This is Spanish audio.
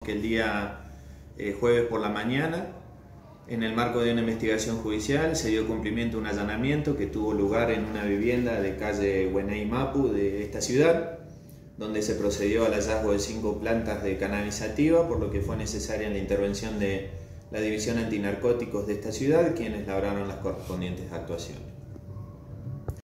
que el día jueves por la mañana, en el marco de una investigación judicial, se dio cumplimiento a un allanamiento que tuvo lugar en una vivienda de calle Huenay Mapu de esta ciudad, donde se procedió al hallazgo de 5 plantas de cannabis sativa, por lo que fue necesaria la intervención de la División Antinarcóticos de esta ciudad, quienes labraron las correspondientes actuaciones.